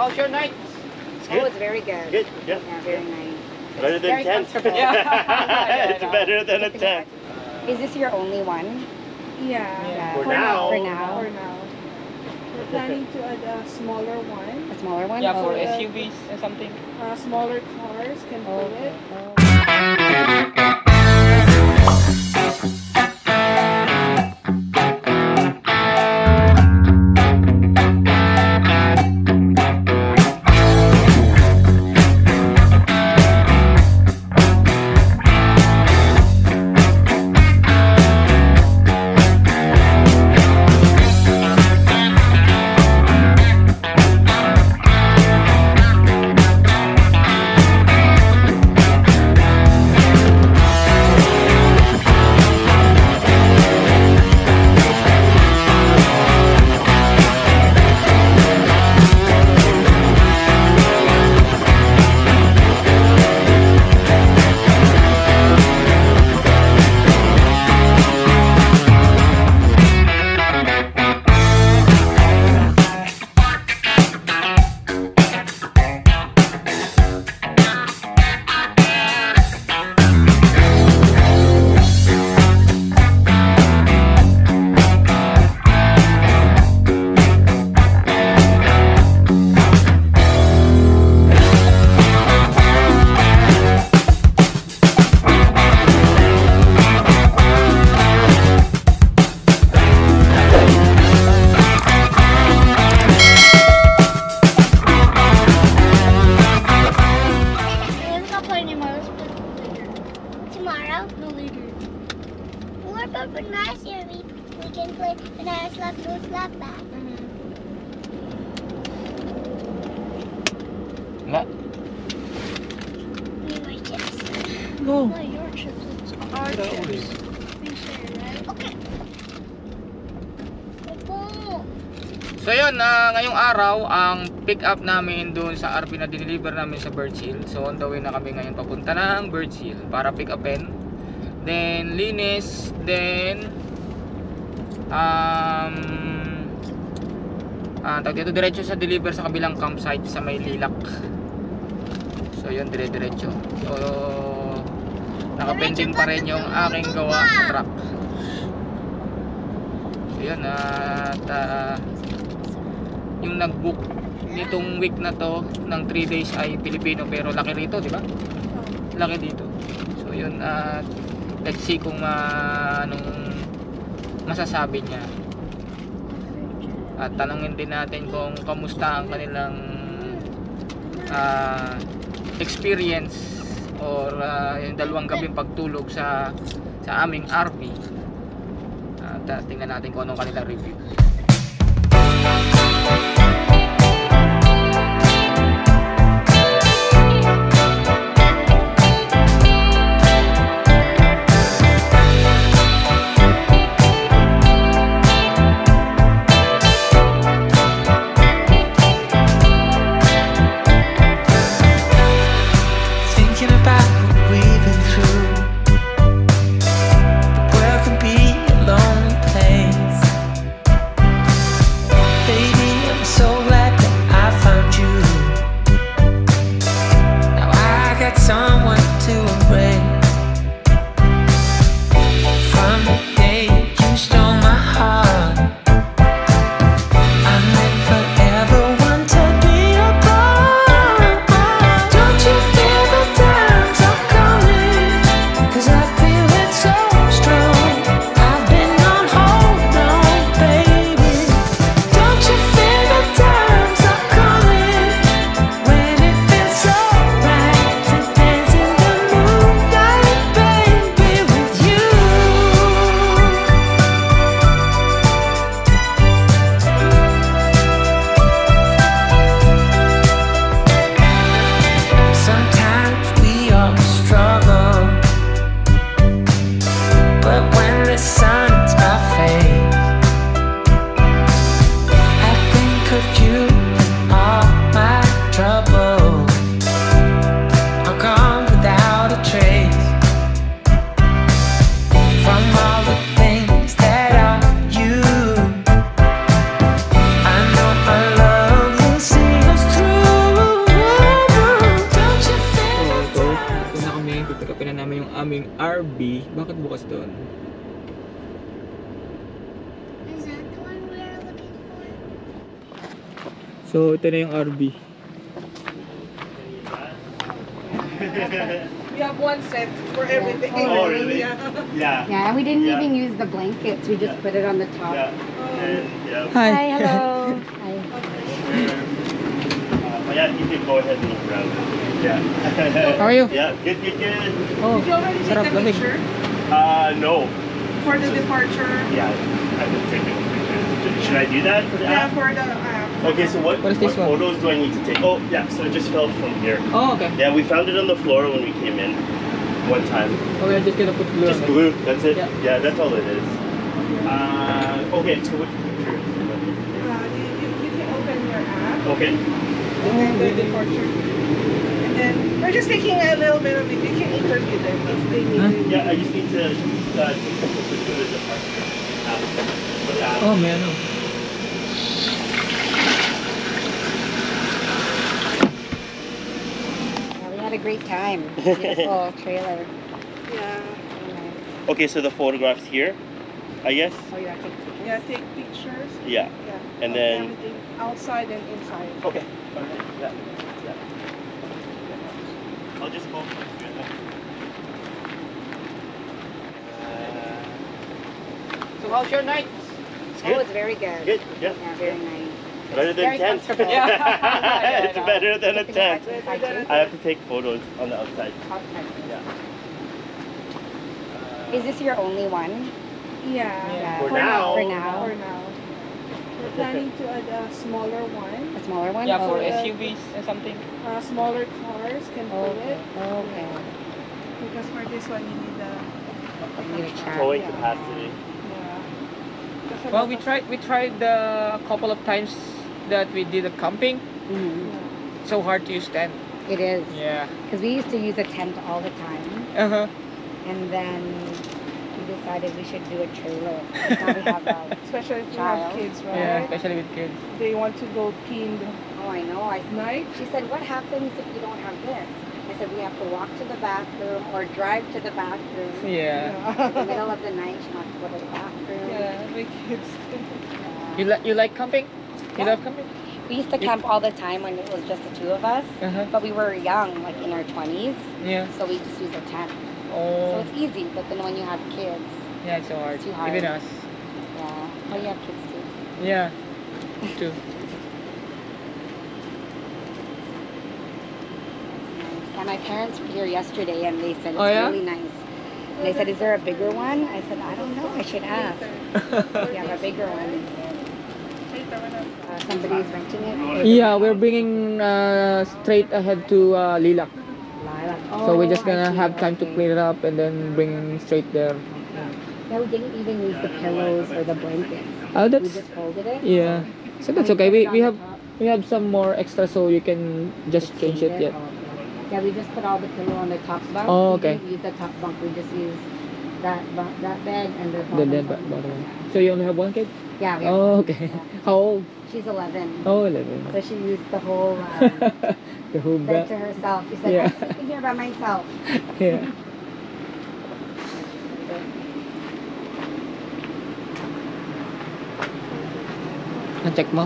how's your night? Oh, it's very good. Good, yeah. Yeah, very nice. Better than Very 10. comfortable. It's better than a 10. Is this your only one? Yeah. For now. For now. For now. We're planning to add a smaller one. A smaller one? Yeah, for Oh. SUVs and something. Smaller cars can pull it. Tomorrow? No, later. What about for last year? We can play the nice lap, goes lap back. Wala. Me my chips. No. Not your chips, it's our chips. We share, right? Okay. Opo. So yun, ngayong araw, ang pick up namin doon sa RP na dineliver namin sa Birds Hill. So on the way na kami ngayon papunta ng Birds Hill para pick upin. Then linis, then dito diretso sa deliver sa kabilang campsite sa may Lilac. So yun, dire-diretso. So nakapending pa rin yung aking gawa sa truck. So yun, at yung nag-book nitong week na to ng 3 days ay Pilipino pero laki rito, di ba? Laki dito. So yun, let's see kung anong masasabi niya. At tanungin din natin kung kamusta ang kanilang experience or yung dalawang gabing pagtulog sa aming RV. At tingnan natin kung anong kanilang review. Baby naming RB. Bakit bukas doon? Is that the one we are looking for? So, ito na yung RB. We have one set for everything. Oh, really? Yeah. Yeah. Yeah, and we didn't Yeah. even use the blankets. We just put it on the top. Yeah. And, yeah. Hi, hello. Hi. But yeah, you can go ahead and look around. Yeah. How are you? Yeah, good, good, good. Oh, Did you already take sarap a lamig. picture No. for the departure? Yeah, I've been taking pictures. Should I do that for the Yeah, app? for the Okay, so what What is this one? photos do I need to take? Oh, yeah, so it just fell from here. Oh, okay. Yeah, we found it on the floor when we came in one time. Oh, we're just gonna put blue Just on it. blue, that's it? Yeah. Yeah, that's all it is. Okay, so which picture? you can open your app Okay. and then the departure. And then we're just taking a little bit of it. You can interview them if they need Huh? it. Yeah, I just need to take some pictures of the departure. For the app. Oh, man. Oh. Yeah, we had a great time. Beautiful trailer. Yeah. Very nice. Okay, so the photographs here, I guess? Oh, you want to take pictures? Yeah, take pictures. Yeah. Yeah. And of then- everything outside and inside. Okay. Alright, yeah. Yeah. I'll just go from here then. So, how's your night? It's Oh, good. it's very good. Good, yeah. Yeah, very nice. Better than Very 10. comfortable. Yeah. It's better than a Looking 10. at the inside too? I have to take photos on the outside. Outside. Yeah. Is this your only one? Yeah. Yeah. For now. For now. For now. We're planning to add a smaller one. A smaller one? Yeah, Oh, for okay. SUVs and something. Smaller cars can pull it. Okay. Because for this one you need a You need a chat. Towing Yeah. capacity. yeah. Kasi Well, we baka- tried a couple of times that we did a camping. Mhm. So hard to use tent. It is. Yeah. Because we used to use a tent all the time. Uh-huh. And then we decided we should do a trailer. Now we have a... Especially if you Child. have kids, right? Yeah, especially with kids. They want to go pee in the Oh, I know. night. She said, what happens if you don't have this? I said, we have to walk to the bathroom or drive to the bathroom. Yeah. In the middle of the night, she wants to go to the bathroom. Yeah, my kids. Yeah. You like camping? You Yeah. love camping? We used to camp all the time when it was just the two of us. Uh-huh. But we were young, like in our 20s. Yeah. So we just used a tent. So Oh. it's easy. But then when you have kids, Yeah, it's so hard. It's too hard. Even us. yeah. Well, you have kids too. Yeah. Too. And my parents were here yesterday and they said it's Oh, yeah? really nice. And they said, is there a bigger one? I said, I don't know. I should ask. We have a bigger one. Somebody's renting it. Yeah, we're bringing straight ahead to Lilac. Lilac. So we're Oh, just gonna I see. have time to Okay. clean it up and then bring straight there. Yeah, we didn't even use the pillows or the blankets. Oh, We that's just folded it. yeah. So that's And okay. put it on We the have top. some more extra, so you can just change it. Yeah. Oh, okay. Yeah, we just put all the pillow on the top bunk. Oh, We okay. didn't use the top bunk. We just used that bed and the The bottom dead bunk. bottom one. So you only have one kid? Yeah, we have Oh, one. okay. Yeah. How old? She's 11. Oh, 11. So she used the whole The whole bed bed. to herself. She said, Yeah. I'm sleeping here by myself. Yeah. Na-check mo?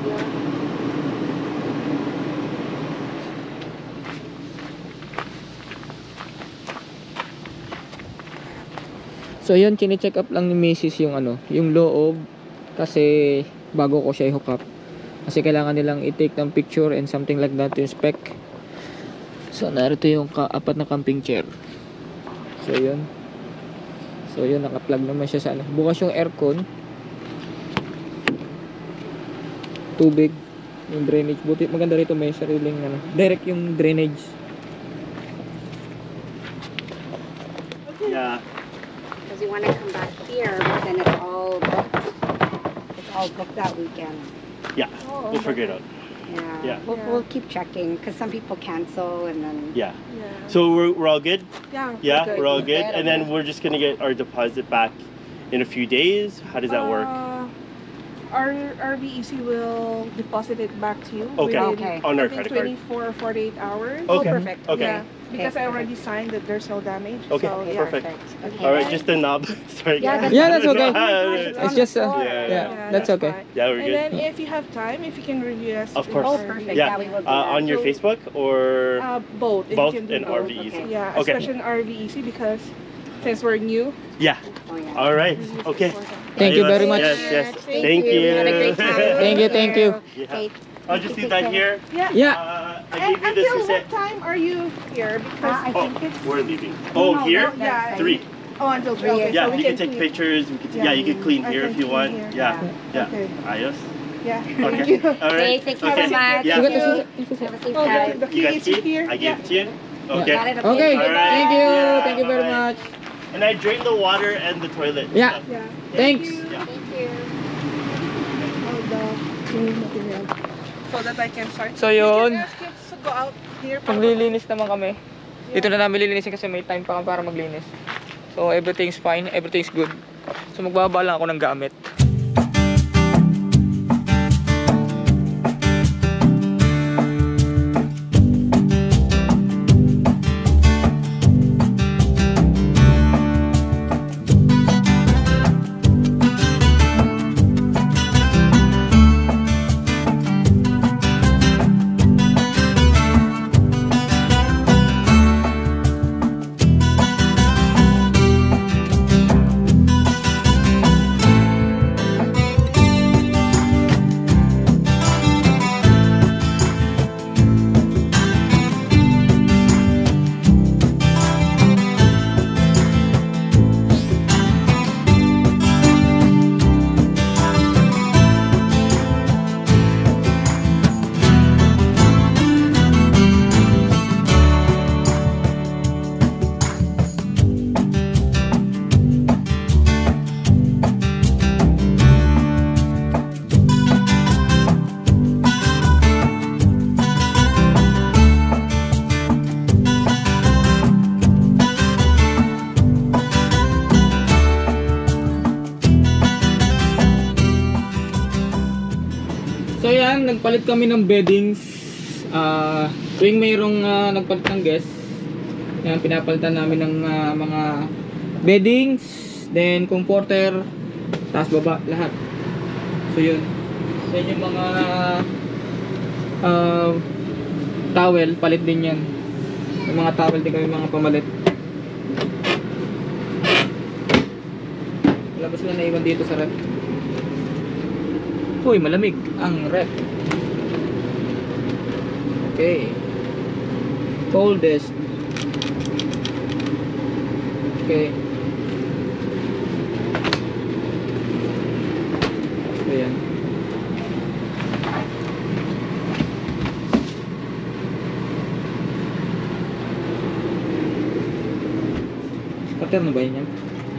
So yun, kine-check up lang ni Mrs. yung ano, yung loob kasi bago ko siya i-hook up. Kasi kailangan nilang i-take ng picture and something like that to inspect. So narito yung apat na camping chair. So yun. So yun, naka-plug naman siya sa ano. Bukas yung aircon. Tubig, yung drainage. Buti maganda rito, may sariling ano, direct yung drainage. Yeah. Because we want to come back here, but then it's all booked. It's all booked that weekend. Yeah. We'll figure it out. Yeah. Yeah. We'll keep checking because some people cancel and then. Yeah. Yeah. So we're all good? Yeah. Yeah, good. we're all We're good. good. And then we're just gonna get our deposit back in a few days. How does that work? our RVEC will deposit it back to you. Okay. within, Okay. On our within credit card. 24 or 48 hours. Okay. Oh, perfect. Okay. Yeah, because I Okay, already signed that there's no damage. Okay, So, yeah. perfect. Okay. All right, just the knob. Sorry. Yeah, guys. Yeah, that's okay. Yeah, It's just, yeah, that's okay. fine. yeah, we're And good. then if you have time, if you can review us. Of with course. Oh, our perfect. review. Yeah, we will do that. On your So- Facebook or Both. If both you can do in both. RVEC? Okay. Yeah, Okay. especially in RVEC because since we're new. Yeah. Oh, yeah. All right. this is Okay. important. Thank you very much. Yes, yes. Thank Thank you. you. We had a great time. Thank you. Yeah. Okay. I'll just leave that here. Yeah. Yeah. I And gave you this until reset. what time are you here? Because I Oh, think it's we're leaving. No, Oh, no, here? no, that's 3. oh, until 3. Okay, Yeah, so we you can take clean. pictures. We can Yeah. yeah, you can clean I here can if you clean want. here. Yeah. Yeah. Okay. Ayos. Yeah. Okay. Thank you. All Okay, right. thank you Okay. so much. Yeah. You got the Have a scissors? safe Oh, drive. the You key got is key? here. I gave it to you. Got Okay. it. Okay, All right. thank you. Yeah, Thank you very bye-bye. much. And I drained the water and the toilet. and Yeah. stuff. Yeah. Thanks. Yeah. Thank you. All the cleaning material. So that I can start. So, yun. You can ask kids to go out here. Maglilinis naman kami. Dito na namin lilinisin kasi may time pa kami para maglinis. So everything's fine, everything's good. So magbaba lang ako ng gamit. So yan, nagpalit kami ng beddings. Tuwing mayroong nagpalit ng guest, yan, pinapalitan namin ng mga beddings, then comforter, taas baba, lahat. So yun. Then yung mga towel, palit din yan. Yung mga towel din kami mga pamalit. Labas lang naiwan dito sa rep. Uy, malamig ang rep. Okay. Coldest. Okay. Ayan. Cutter na ba yun yan?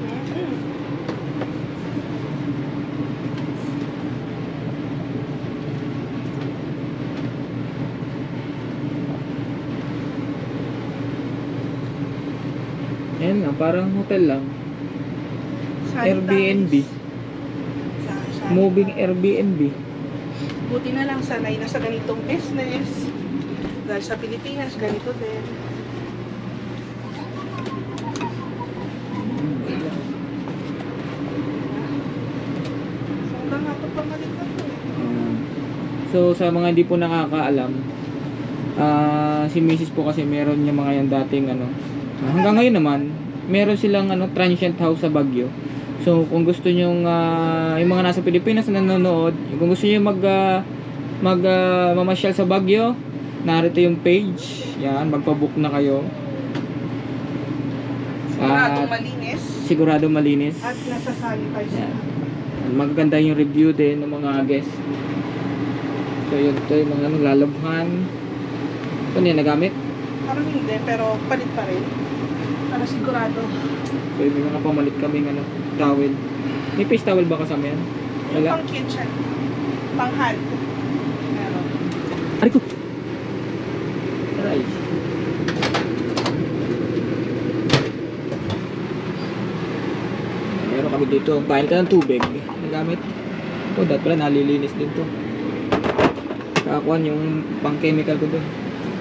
Ayan lang, parang hotel lang. Airbnb. Moving Airbnb. Buti na lang sanay na sa ganitong business. Dahil sa Pilipinas, ganito din. Saan nga ito pamalit na ito eh. Ayan. So sa mga hindi po nakakaalam, si Mrs. po kasi meron niya mga yan dating ano. Hanggang ngayon naman, meron silang transient house sa Baguio. So kung gusto niyo yung mga nasa Pilipinas na nanonood, kung gusto niyo mamasyal sa Baguio, narito yung page. Yan, magpa-book na kayo. Siguradong At malinis. sigurado malinis. At nasa-sanitize Yan. na. Magaganda yung review din ng mga guests. So yun, ito yung mga lalabhan. Ito niya nagamit. Parang hindi, pero palit pa rin. Para sigurado. So may mga pamalit kaming towel. May face towel ba kasama yan? Yung Wala. pang kitchen. Pang hand. Meron. Aray ko! Aray. Meron kami dito. Bayan ka ng tubig. Nagamit. Oh, dahil pala nalilinis din to. Kakakuan yung pang chemical ko dun.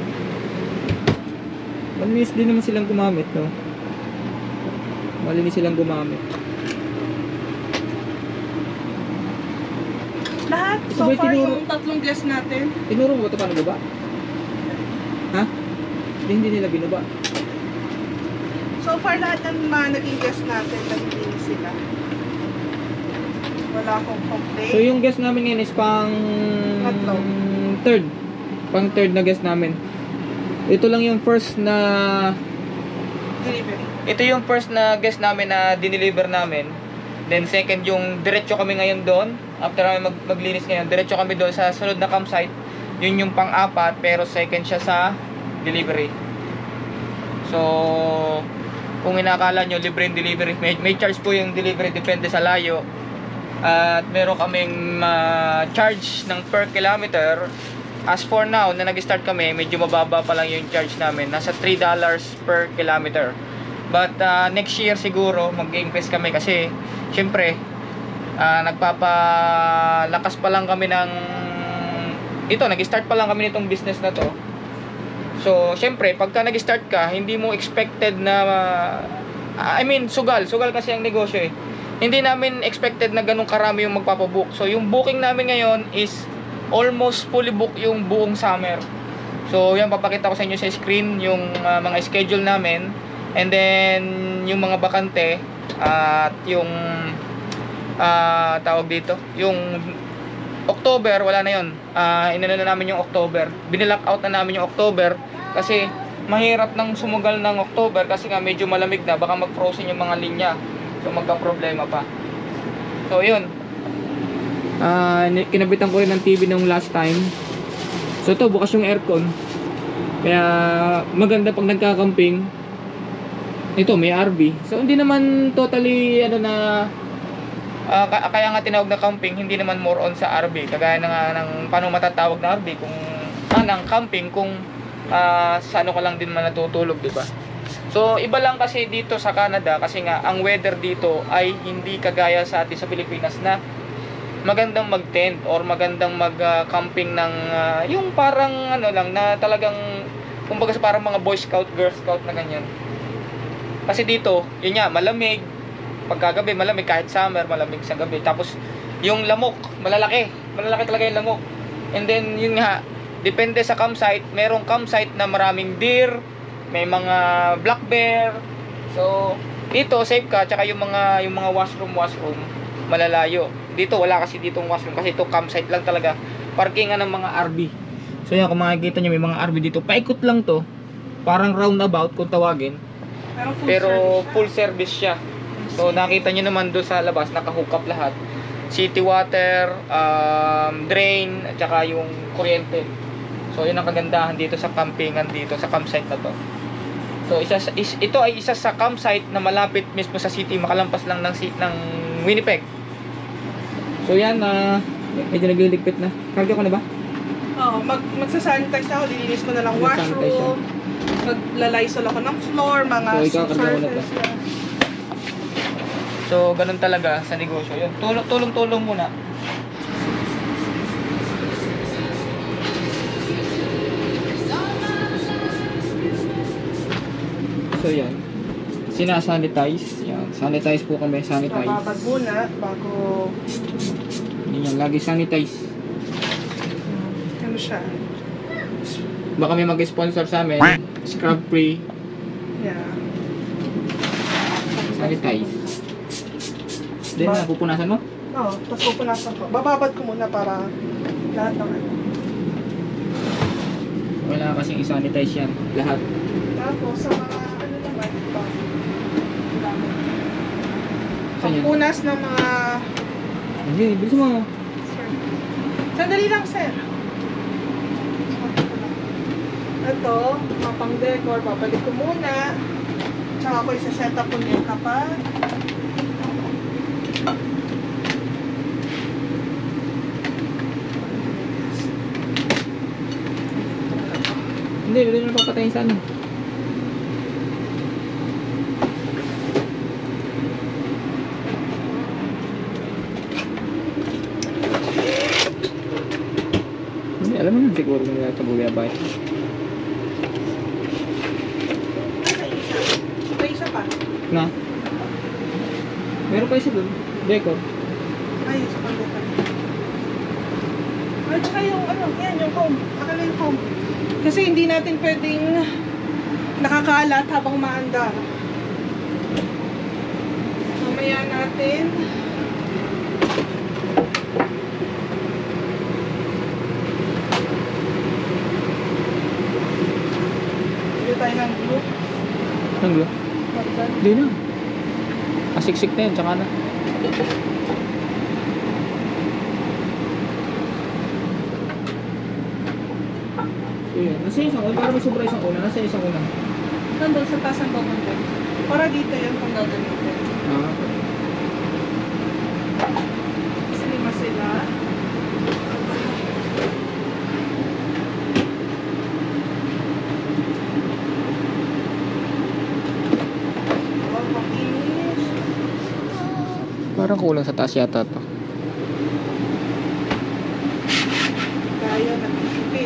Malinis din naman silang gumamit, no? Malinis silang gumamit. Lahat. Ito So ba far, tinuro? yung tatlong guests natin. Tinuro mo ito paano baba? Ha? Hindi nila binaba. So far, lahat ng mga naging guests natin, naging sila. Wala akong complaint. So yung guest namin ngayon is pang Tatlo. third. Pang third na guest namin. Ito lang yung first na Delivery. ito yung first na guest namin na dineliver namin. Then second yung diretso kami ngayon doon. After namin maglinis ngayon, diretso kami doon sa sunod na campsite. Yun yung pang-apat pero second siya sa delivery. So kung inakala nyo libre yung delivery, may charge po yung delivery depende sa layo. At meron kaming charge ng per kilometer. As for now, na nag-start kami, medyo mababa pa lang yung charge namin. Nasa $3 per kilometer. But next year siguro, mag-increase kami kasi syempre, nagpapalakas pa lang kami ng ito, nag-start pa lang kami nitong business na to. So, syempre, pagka nag-start ka, hindi mo expected na sugal kasi ang negosyo eh. Hindi namin expected na ganun karami yung magpapabook. So, yung booking namin ngayon is almost fully booked yung buong summer. So, yan, papakita ko sa inyo sa screen yung mga schedule namin. And then, yung mga bakante at yung tawag dito, yung October, wala na yun. Inano na namin yung October. Binilock out na namin yung October kasi mahirap nang sumugal ng October kasi nga medyo malamig na. Baka mag-frozen yung mga linya. So, magka-problema pa. So, yun. Kinabitan ko rin ng TV nung last time. So, ito, bukas yung aircon. Kaya, maganda pag nagkakamping. Ito, may RV. So, hindi naman totally, kaya nga tinawag na camping, hindi naman more on sa RV. Kagaya ng paano matatawag na RV kung ng camping kung sa ano ka lang din man natutulog, di ba? So iba lang kasi dito sa Canada kasi nga ang weather dito ay hindi kagaya sa atin sa Pilipinas na magandang mag-tent or magandang mag-camping ng yung parang lang na talagang kumbaga parang mga Boy Scout, Girl Scout na ganyan. Kasi dito, yun nga, malamig. Pagkagabi malamig, kahit summer malamig sa gabi. Tapos yung lamok malalaki talaga yung lamok. And then yun nga, depende sa campsite. Merong campsite na maraming deer, may mga black bear. So dito safe ka. Tsaka yung mga washroom malalayo. Dito wala kasi ditong washroom kasi ito campsite lang talaga, parkingan ng mga RV. So yan, kung makikita nyo may mga RV dito, paikot lang to, parang roundabout kung tawagin, pero full service siya. So nakita nyo naman doon sa labas, naka-hook up lahat, city water, drain, at saka yung kuryente. So yun ang kagandahan dito sa campingan, dito sa campsite na to. So ito ay isa sa campsite na malapit mismo sa city, makalampas lang ng Winnipeg. So yan, medyo nagliligpit na. Karga ko na ba? Oo, magsasanitize ako, lilinis ko na lang Magsasanitize washroom, magla-Lysol ako ng floor, mga So, ikaw, karga mo na ba? surface. So ganun talaga sa negosyo. Yun, tulong-tulong muna. So yan, sinasanitize. Yan, sanitize po kami, sanitize. Babad muna bago Yan, lagi sanitize. ano siya. Baka may mag-sponsor sa amin, scrub free, Yeah. sanitize. Then napupunasan mo? Oo, tapos pupunasan ko. Bababad ko muna para lahat ng ano. Wala kasing i-sanitize yan, lahat. Tapos sa mga ano naman, Saan yan? pagpunas ng mga Hindi, bilis mo. sandali lang, sir. Ito, mga pang-decor, babalik ko muna. Tsaka ako isa-set up ulit kapag Hindi na papatayin sa ano. siguro nila ito bubiyabay. May isa pa. Na? Meron pa isa doon. Record. Ay, isa pa doon. At saka yung ano, yan, yung comb. Akala yung comb. Kasi hindi natin pwedeng nakakalat habang maandar. Mamaya natin. Hindi tayo ng glue. Ang glue? Magdan. Hindi na. Asiksik na yun, tsaka na. So yun, nasa isang una, para may sobra isang una, nasa isang una. Nandun sa taas ng bubuntin. Para dito yun kung gagamitin. Ah, okay. Kasi lima sila. Oh, pakinis. Parang kulang sa taas yata to. Tayo nagtitipid.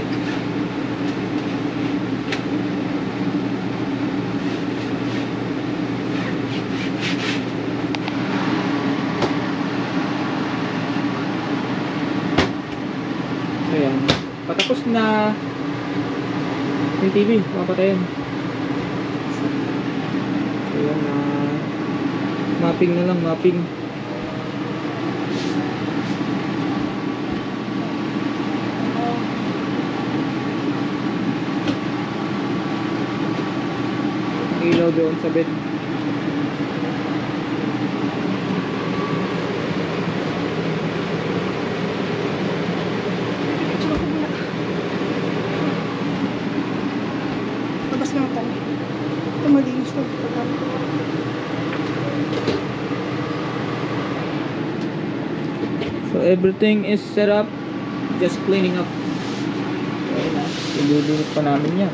So yan. Patapos na yung TV, mapatayin. So yan, mapping na lang, mapping. Ilaw doon sa bed. Labas natin. Ito malinis na. So everything is set up, just cleaning up. Okay na, ililinis pa namin yan.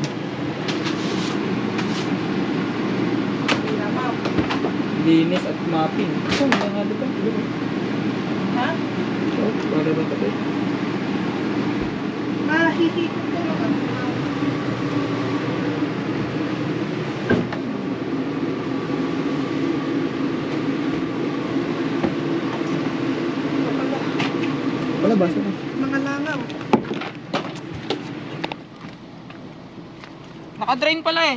Linis at mapping. So, may nga dito. Ha? So, para ba ito? Mahihikot ko naman. Wala ba sila? Mga langaw. Naka-drain pala eh.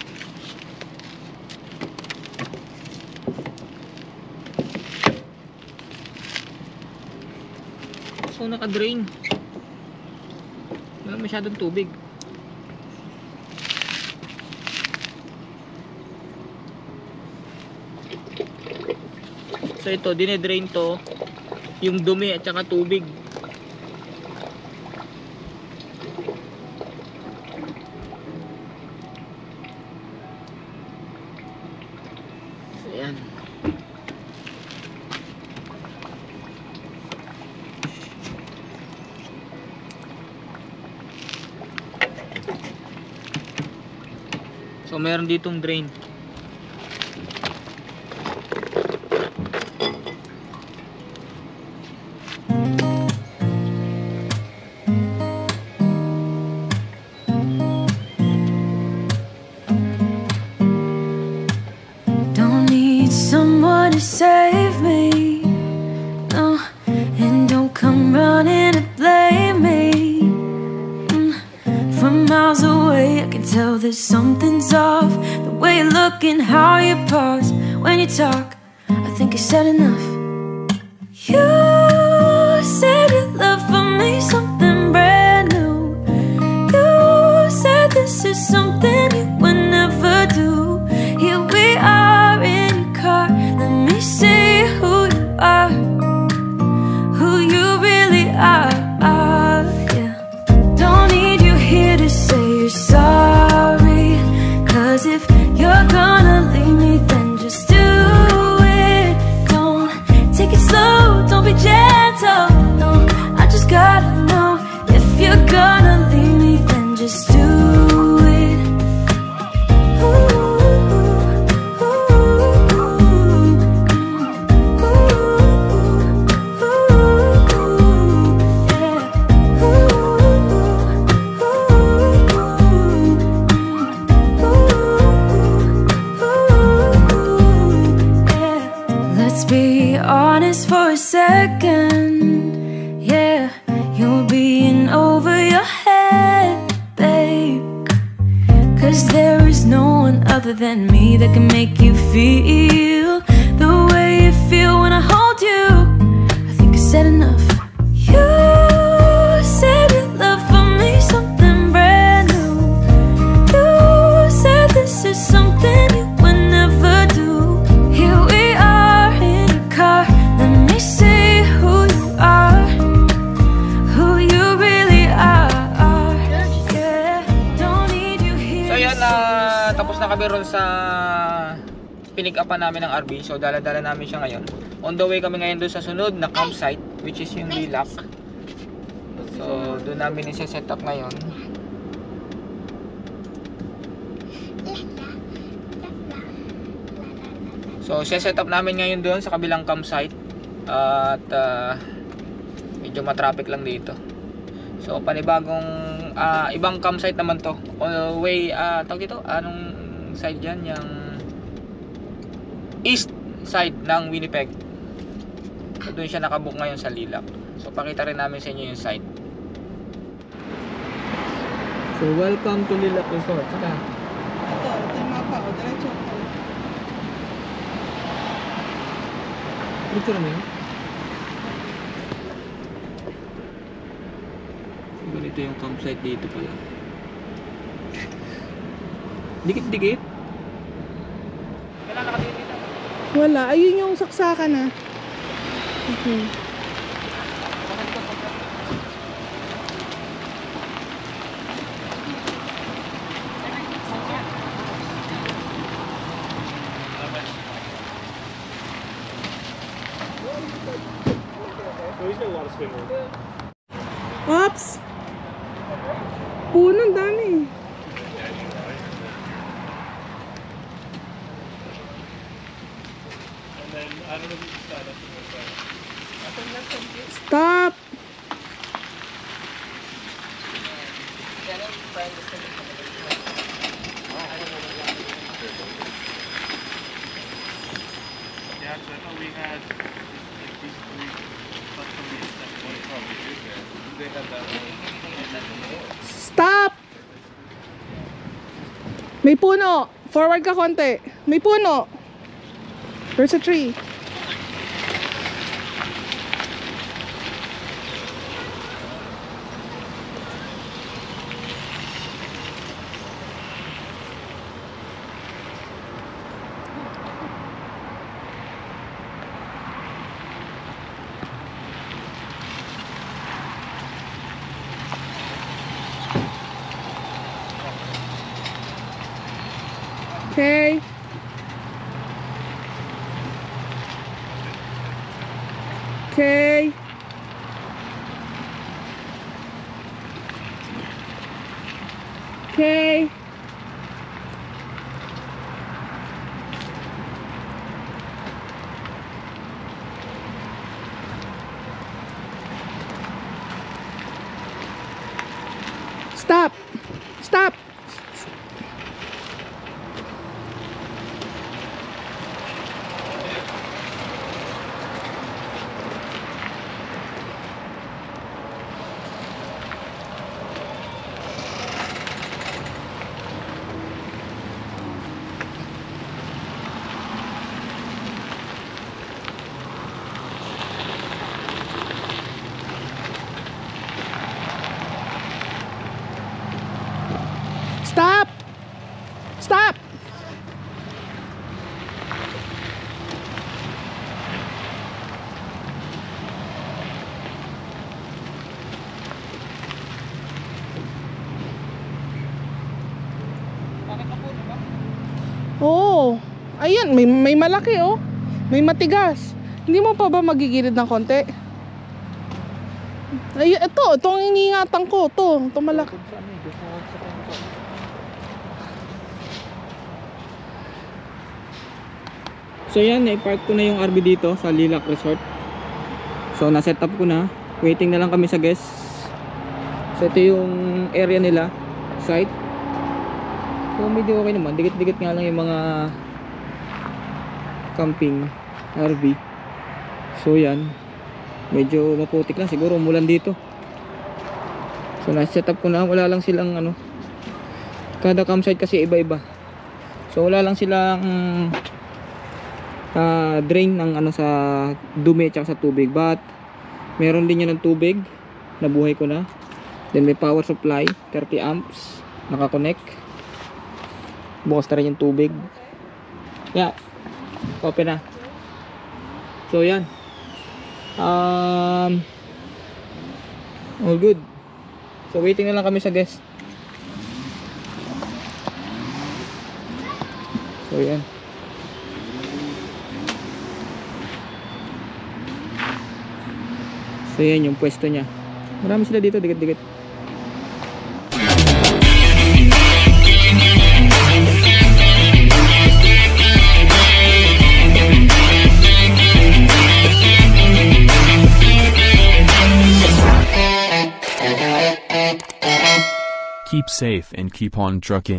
So naka-drain. Wala masyadong tubig. So ito, dine-drain to yung dumi at saka tubig. So yan. So meron ditong drain. Don't need someone to save me, no, and don't come running to blame me. From miles away I can tell that something's off. The way you look and how you pause when you talk, I think I said enough. You said your love for me something brand new. You said this is something you would never do. Here we are in your car, let me see who you are, who you really are, yeah. Don't need you here to say you're sorry, 'cause if you're gonna leave me then just do it. Don't take it slow, don't be jealous. other than me that can make you feel the way you feel when I hold you. I think I said enough. You said your love for me something brand new. You said this is something you would never do. Here we are in a car. Let me see who you are, who you really are. Yeah, don't need you here. So yan, tapos na kami ron sa pinig-upan namin ng RV. So dala-dala namin siya ngayon. On the way kami ngayon doon sa sunod na campsite, which is yung Lilac. So doon namin isa-set up ngayon. So set up namin ngayon doon sa kabilang campsite. At medyo matraffic lang dito. So panibagong ibang campsite naman to. On the way, tawag dito, anong side dyan? Yung east side ng Winnipeg. So doon siya nakabook ngayon sa Lilac. So pakita rin namin sa inyo yung site. So welcome to Lilac Resort. Saka Ito yung mapa. O, diretso. dito naman yun. So ganito yung campsite dito pala. Dikit-dikit. Kailan nakatingin dito? Wala. Ayun yung saksakan na. Okay. Oh, he's got a lot of swing room. Oops! Puno, ang dami. And then I don't know if you can start up on this side. Stop! Yeah, so I thought we had these three plus somebody at that point. They had that one. Stop! May puno. Forward ka konti. May puno. There's a tree. Okay. Okay. Okay. Stop. Stop. Stop! Stop! Oo. Ayan, may malaki oh. May matigas. Hindi mo pa ba magigilid ng konti? Ay, itong iningatan ko. Ito malaki. So yan, i-park ko na yung RV dito sa Lilac Resort. So na-set up ko na. Waiting na lang kami sa guests. So ito yung area nila, site. So medyo okay naman. Dikit-dikit nga lang yung mga camping RV. So yan, medyo maputik lang. Siguro umulan dito. So na-set up ko na. Wala lang silang ano, kada campsite kasi iba-iba. So So wala lang silang drain ng ano sa dumi at sa tubig, but meron din yan ng tubig, nabuhay ko na. Then may power supply 30 amps nakakonect. Bukas na rin yung tubig. Yeah, open na. So yan, all good. So waiting na lang kami sa guest. So yan. So yan yung pwesto niya. Marami sila dito, dikit-dikit. Keep safe and keep on trucking.